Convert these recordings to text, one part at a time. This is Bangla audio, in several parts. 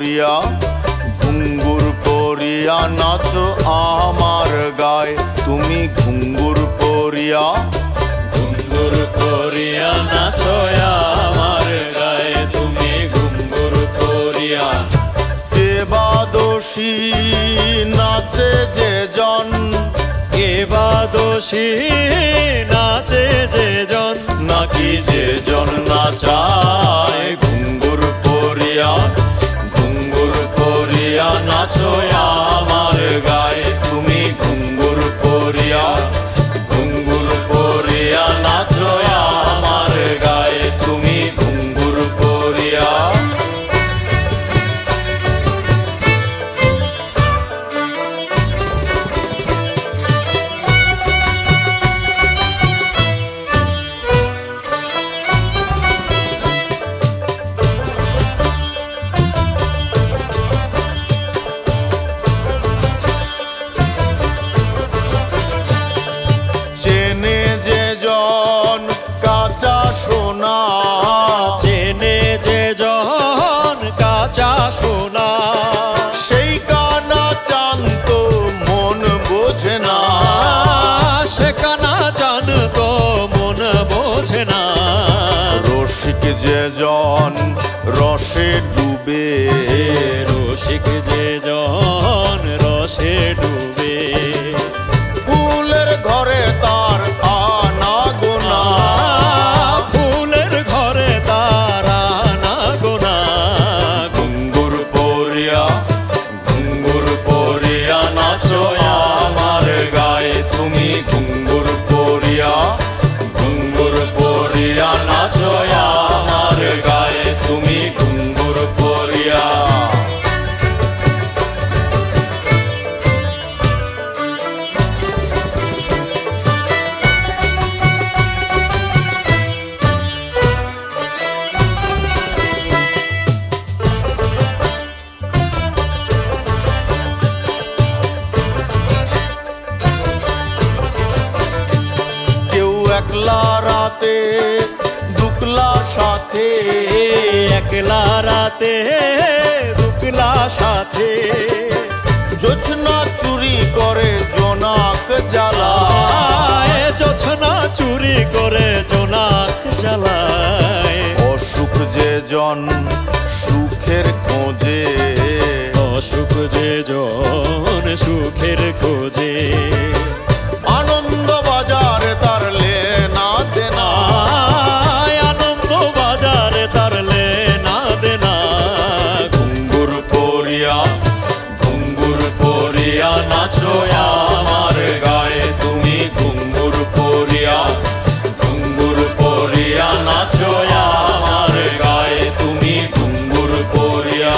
পরিয়া ঘুঙ্গুর পরিয়া নাচো আমার গায়ে তুমি ঘুঙ্গুর পরিয়া ঘুঙ্গুর পরিয়া নাচো আমার গায়ে তুমি ঘুঙ্গুর পরিয়া কে বা দোষী নাচে যে জন কে বা দোষী নাচে যে জন নাকি যে জন নাচায় ঘুঙ্গুর পরিয়া ঘুঙ্গুর পরিয়া নাচো আমার গায়ে তুমি ঘুঙ্গুর পরিয়া ঘুঙ্গুর পরিয়া নাচো আমার গায়ে তুমি ঘুঙ্গুর পরিয়া চেনে যে জন কাঁচা সোনা চেনে যে জন কাঁচা সোনা সেই কানা চান তো মন বোঝে না সে কানা চান তো মন বোঝে না রসিক যে জন রসে ডুবে রসিক যে জন রসে ডুবে ফুলের ঘরে তার আনা গোনা ফুলের ঘরে তারা না গোনা ঘুঙ্গুর পরিয়া নাচো আমার গায়ে তুমি ঘুঙ্গুর পরিয়া নাচো আমার গায়ে তুমি ঘুঙ্গুর পরিয়া একলা রাতে দুকলা সাথে একলা রাতে দুকলা সাথে জোছনা চুরি করে জোনাক জ্বালায় জোছনা চুরি করে জোনাক জ্বালায় অসুখ যে জন সুখের খোঁজে অসুখ যে জন সুখের খোঁজে আনন্দ বাজারে তার লেনা দেনা আনন্দ বাজারে তার লেনা দেনা ঘুঙ্গুর পরিয়া নাচো আমার গায়ে তুমি ঘুঙ্গুর পরিয়া নাচো আমার গায়ে তুমি ঘুঙ্গুর পরিয়া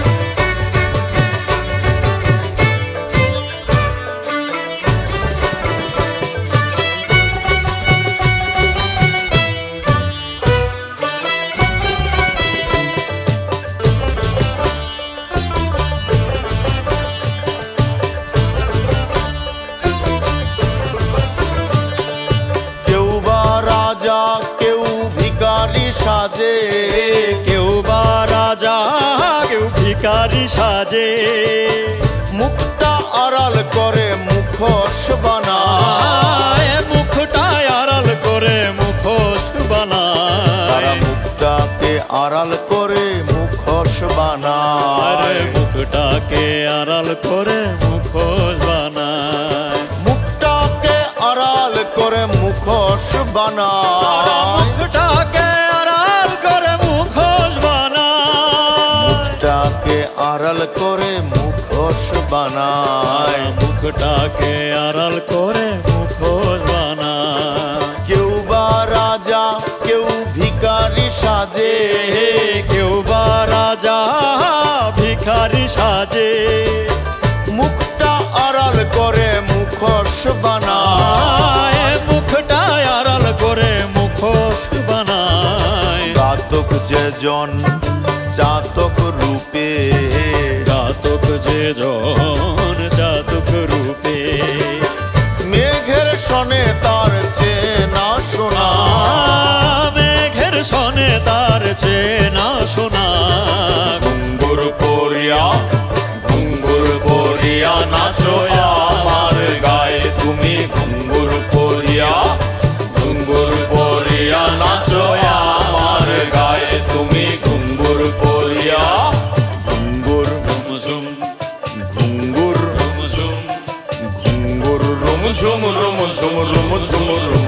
কেউ ভিখারি সাজে কেউ বা রাজা কেউ ভিখারি সাজে মুখটা আড়াল করে মুখোশ বানায় মুখটা আড়াল করে মুখোশ বানায় মুখটাকে আড়াল করে মুখোশ বানায় মুখটাকে আড়াল করে মুখোশ বানায় মুখটাকে আড়াল করে মুখোশ বানায় মুখটাকে আড়াল করে মুখোশ বানায় মুখটাকে আড়াল করে মুখোশ বানায় মুখটাকে আড়াল করে মুখোশ বানায় কেউ বা রাজা কেউ ভিখারি সাজে কেউ বা রাজা ভিখারি সাজে মুখটা আড়াল করে মুখোশ বানায় মুখটা আড়াল করে মুখোশ বানায় ঘাতক যে জন চাতক রূপে ঘাতক যে জন চাতক রূপে মেঘের সনে তার চেনা শোনা মেঘের সনে তার চেনা শোনা ঘুঙ্গুর পরিয়া রুম রুম ঝুম রুম